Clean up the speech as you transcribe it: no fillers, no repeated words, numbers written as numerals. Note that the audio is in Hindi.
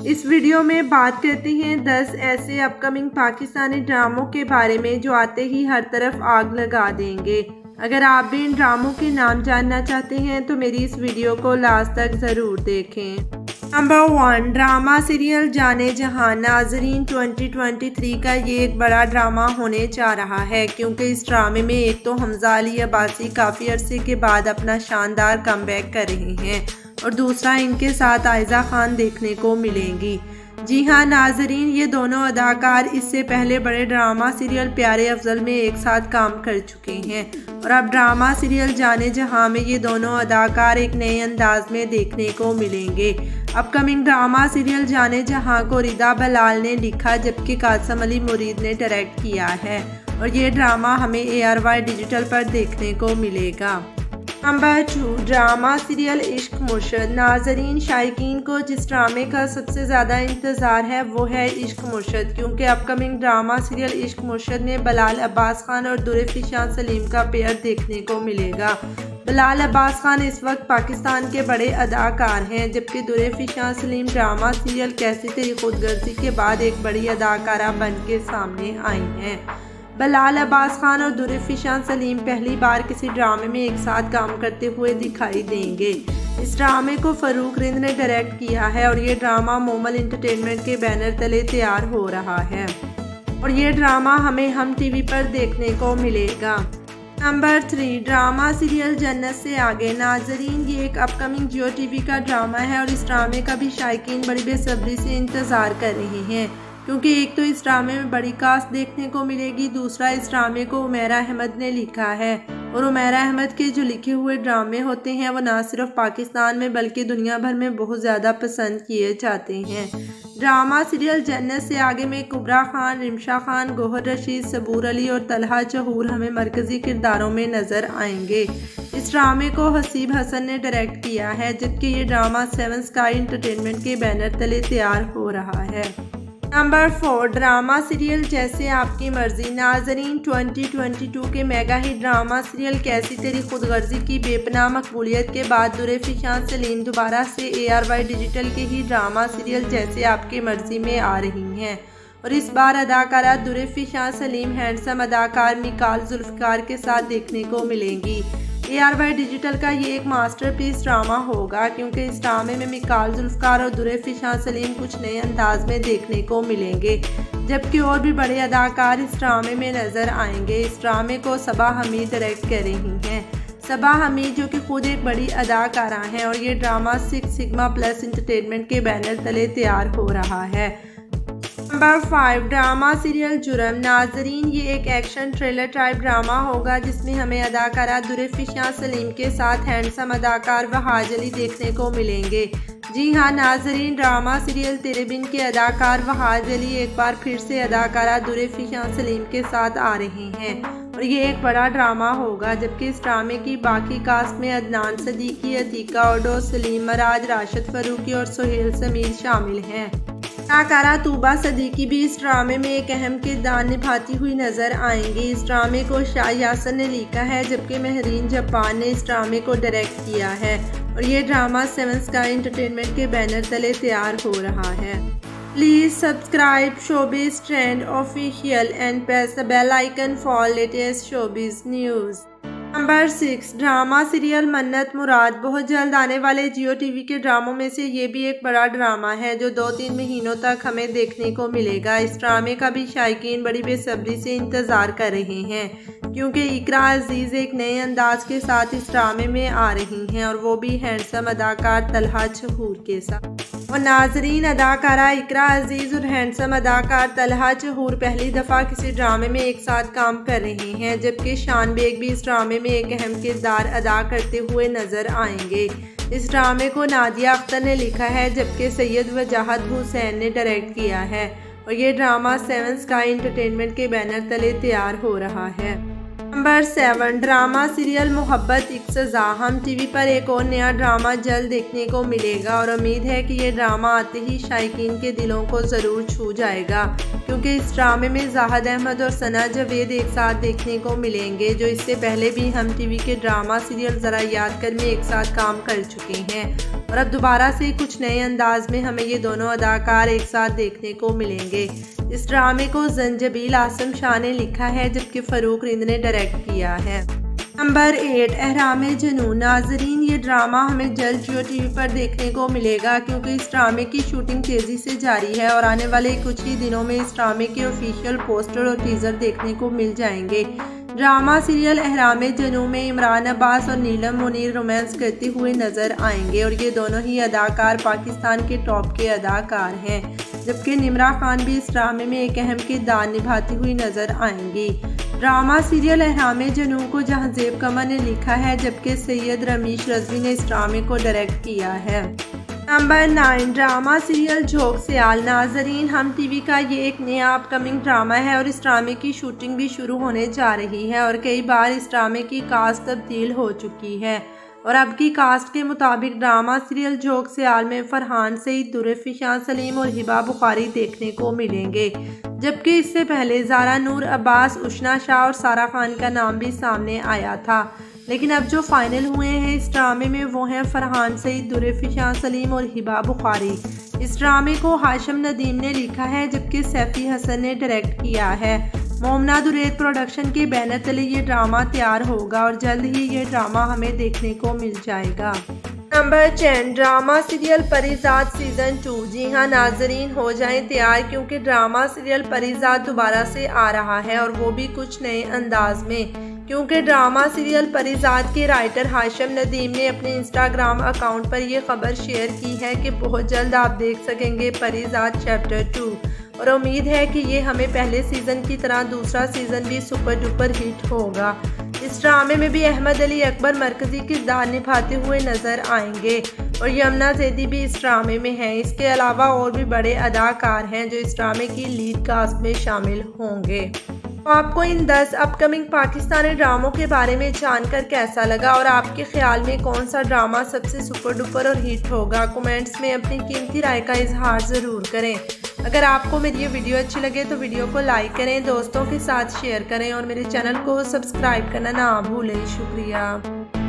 इस वीडियो में बात करते हैं 10 ऐसे अपकमिंग पाकिस्तानी ड्रामों के बारे में जो आते ही हर तरफ आग लगा देंगे। अगर आप भी इन ड्रामों के नाम जानना चाहते हैं तो मेरी इस वीडियो को लास्ट तक ज़रूर देखें। नंबर 1, ड्रामा सीरियल जाने जहां। नाजरीन, 2023 का ये एक बड़ा ड्रामा होने जा रहा है क्योंकि इस ड्रामे में एक तो हमजा अली अब्बासी काफ़ी अरसे के बाद अपना शानदार कमबैक कर रहे हैं और दूसरा इनके साथ आयजा खान देखने को मिलेंगी। जी हाँ नाजरीन, ये दोनों अदाकार इससे पहले बड़े ड्रामा सीरियल प्यारे अफजल में एक साथ काम कर चुके हैं और अब ड्रामा सीरियल जाने जहां में ये दोनों अदाकार एक नए अंदाज में देखने को मिलेंगे। अपकमिंग ड्रामा सीरियल जाने जहां को रिदा बलाल ने लिखा जबकि कासम अली मुरीद ने डायरेक्ट किया है और ये ड्रामा हमें ARY डिजिटल पर देखने को मिलेगा। नंबर 2, ड्रामा सीरियल इश्क मुर्शद। नाजरीन, शायकीन को जिस ड्रामे का सबसे ज़्यादा इंतज़ार है वो है इश्क मुर्शद क्योंकि अपकमिंग ड्रामा सीरियल इश्क मुर्शद में बिलाल अब्बास खान और दुरेफिशान सलीम का पेयर देखने को मिलेगा। बिलाल अब्बास खान इस वक्त पाकिस्तान के बड़े अदाकार हैं जबकि दुरेफिशान सलीम ड्रामा सीरियल कैसी तेरी खुदगर्जी के बाद एक बड़ी अदाकारा बन के सामने आई हैं। बिलाल अब्बास खान और दुरेफिशान सलीम पहली बार किसी ड्रामे में एक साथ काम करते हुए दिखाई देंगे। इस ड्रामे को फरूक रिंद ने डायरेक्ट किया है और ये ड्रामा मोमल एंटरटेनमेंट के बैनर तले तैयार हो रहा है और ये ड्रामा हमें हम टीवी पर देखने को मिलेगा। नंबर 3, ड्रामा सीरियल जन्नत से आगे। नाजरीन, ये एक अपकमिंग जियो टीवी का ड्रामा है और इस ड्रामे का भी शायकीन बड़ी बेसब्री से इंतज़ार कर रहे हैं क्योंकि एक तो इस ड्रामे में बड़ी कास्ट देखने को मिलेगी, दूसरा इस ड्रामे को उमैरा अहमद ने लिखा है और उमैरा अहमद के जो लिखे हुए ड्रामे होते हैं वो ना सिर्फ पाकिस्तान में बल्कि दुनिया भर में बहुत ज़्यादा पसंद किए जाते हैं। ड्रामा सीरियल जन्नत से आगे में कुबरा खान, रिमशा खान, गौहर रशीद, सबूर अली और तलहा जहूर हमें मरकज़ी किरदारों में नज़र आएंगे। इस ड्रामे को हसीब हसन ने डायरेक्ट किया है जबकि ये ड्रामा 7 स्काई एंटरटेनमेंट के बैनर तले तैयार हो रहा है। नंबर 4, ड्रामा सीरियल जैसे आपकी मर्जी। नाजरीन, 2022 के मेगा हिट ड्रामा सीरियल कैसी तेरी खुदगर्जी की बेपनाह मकबूलियत के बाद दुरेफिशान सलीम दोबारा से ARY डिजिटल के ही ड्रामा सीरियल जैसे आपकी मर्जी में आ रही हैं और इस बार अदाकारा दुरेफिशान सलीम हैंडसम अदाकार मिकाल जुल्फकार के साथ देखने को मिलेंगी। ARY डिजिटल का ये एक मास्टरपीस ड्रामा होगा क्योंकि इस ड्रामे में मिकाल जुल्फकार और दुरेफिशान सलीम कुछ नए अंदाज में देखने को मिलेंगे जबकि और भी बड़े अदाकार इस ड्रामे में नज़र आएंगे। इस ड्रामे को सबा हमीद डायरेक्ट कर रही हैं। सबा हमीद जो कि खुद एक बड़ी अदाकारा हैं और ये ड्रामा 6 सिग्मा प्लस एंटरटेनमेंट के बैनर तले तैयार हो रहा है। नंबर 5, ड्रामा सीरियल जुर्म। नाजरीन, ये एक एक्शन थ्रिलर टाइप ड्रामा होगा जिसमें हमें अदाकारा दुरेफिशान सलीम के साथ हैंडसम अदाकार वहाज अली देखने को मिलेंगे। जी हाँ नाजरीन, ड्रामा सीरियल तेरे बिन के अदाकार वहाज अली एक बार फिर से अदाकारा दुरेफिशान सलीम के साथ आ रहे हैं और ये एक बड़ा ड्रामा होगा जबकि इस ड्रामे की बाकी कास्ट में अदनान सदीकी, अतीका ओडो, सलीम मराज, राशिद फरूकी और सोहेल समीर शामिल हैं। अदाकारा तूबा सदीकी भी इस ड्रामे में एक अहम किरदार निभाती हुई नजर आएंगी। इस ड्रामे को शाह यासर ने लिखा है जबकि महरीन जापान ने इस ड्रामे को डायरेक्ट किया है और ये ड्रामा 7 स्काई एंटरटेनमेंट के बैनर तले तैयार हो रहा है। Please subscribe showbiz trend official and press the bell icon for latest showbiz news. Number 6, drama serial Mannat Murad. बहुत जल्द आने वाले जियो टीवी के ड्रामों में से ये भी एक बड़ा ड्रामा है जो 2-3 महीनों तक हमें देखने को मिलेगा। इस ड्रामे का भी शायकीन बड़ी बेसब्री से इंतज़ार कर रहे हैं क्योंकि इकरा अजीज़ एक नए अंदाज के साथ इस ड्रामे में आ रही हैं और वो भी हैंडसम अदाकार तलहा जहूर के साथ। और नाजरीन, अदाकारा इकरा अजीज़ और हैंडसम अदाकार तलहा जहूर पहली दफ़ा किसी ड्रामे में एक साथ काम कर रहे हैं जबकि शान बेग भी इस ड्रामे में एक अहम किरदार अदा करते हुए नजर आएंगे। इस ड्रामे को नादिया अख्तर ने लिखा है जबकि सैयद वजाहत हुसैन ने डायरेक्ट किया है और ये ड्रामा 7 स्काई एंटरटेनमेंट के बैनर तले तैयार हो रहा है। नंबर 7, ड्रामा सीरियल मोहब्बत एक सज़ा। हम टीवी पर एक और नया ड्रामा जल्द देखने को मिलेगा और उम्मीद है कि ये ड्रामा आते ही शायकीन के दिलों को ज़रूर छू जाएगा क्योंकि इस ड्रामे में जाहिद अहमद और सना जावेद एक साथ देखने को मिलेंगे जो इससे पहले भी हम टीवी के ड्रामा सीरियल ज़रा याद कर में एक साथ काम कर चुके हैं और अब दोबारा से कुछ नए अंदाज में हमें ये दोनों अदाकार एक साथ देखने को मिलेंगे। इस ड्रामे को जंजबील आसम शाह ने लिखा है जबकि फ़रूक रिंद ने डायरेक्ट किया है। नंबर 8 एहरामे जुनून। नाजरीन, ये ड्रामा हमें जल्द जियो टीवी पर देखने को मिलेगा क्योंकि इस ड्रामे की शूटिंग तेज़ी से जारी है और आने वाले कुछ ही दिनों में इस ड्रामे के ऑफिशियल पोस्टर और टीज़र देखने को मिल जाएंगे। ड्रामा सीरियल एहरामे जुनून में इमरान अब्बास और नीलम मुनीर रोमांस करते हुए नजर आएंगे और ये दोनों ही अदाकार पाकिस्तान के टॉप के अदाकार हैं, जबकि निमरा खान भी इस ड्रामे में एक अहम किरदार निभाती हुई नजर आएंगी। ड्रामा सीरियल एहरामे जुनून को जहांजेब कमर ने लिखा है जबकि सैयद रमीश रजवी ने इस ड्रामे को डायरेक्ट किया है। नंबर 9 ड्रामा सीरियल झोंक सियाल। नाजरीन, हम टीवी का ये एक नया अपकमिंग ड्रामा है और इस ड्रामे की शूटिंग भी शुरू होने जा रही है और कई बार इस ड्रामे की कास्ट तब्दील हो चुकी है और अब की कास्ट के मुताबिक ड्रामा सीरियल झोंक सियाल में फरहान सईद, दुर्रफ़ी शाह सलीम और हिबा बुखारी देखने को मिलेंगे, जबकि इससे पहले ज़ारा नूर, अब्बास, उशना शाह और सारा खान का नाम भी सामने आया था। लेकिन अब जो फाइनल हुए हैं इस ड्रामे में वो हैं फरहान सईद, दुर्रफ़ी शाह सलीम और हिबा बुखारी। इस ड्रामे को हाशिम नदीम ने लिखा है जबकि सैफ़ी हसन ने डायरेक्ट किया है। मोमना दुरैद प्रोडक्शन के बैनर तले ये ड्रामा तैयार होगा और जल्द ही ये ड्रामा हमें देखने को मिल जाएगा। Number 10 drama serial Parizaad season 2। जी हाँ नाजरीन, हो जाएं तैयार क्योंकि ड्रामा सीरियल परीज़ाद दोबारा से आ रहा है और वो भी कुछ नए अंदाज में, क्योंकि ड्रामा सीरियल परीज़ाद के राइटर हाशिम नदीम ने अपने इंस्टाग्राम अकाउंट पर यह खबर शेयर की है कि बहुत जल्द आप देख सकेंगे परीज़ाद चैप्टर 2 और उम्मीद है कि ये हमें पहले सीज़न की तरह दूसरा सीज़न भी सुपर डुपर हिट होगा। इस ड्रामे में भी अहमद अली अकबर मरकजी किरदार निभाते हुए नजर आएंगे और यमुना जैदी भी इस ड्रामे में हैं। इसके अलावा और भी बड़े अदाकार हैं जो इस ड्रामे की लीड कास्ट में शामिल होंगे। तो आपको इन 10 अपकमिंग पाकिस्तानी ड्रामों के बारे में जानकर कैसा लगा और आपके ख्याल में कौन सा ड्रामा सबसे सुपर डुपर और हिट होगा? कमेंट्स में अपनी कीमती राय का इजहार ज़रूर करें। अगर आपको मेरी ये वीडियो अच्छी लगे तो वीडियो को लाइक करें, दोस्तों के साथ शेयर करें और मेरे चैनल को सब्सक्राइब करना ना भूलें। शुक्रिया।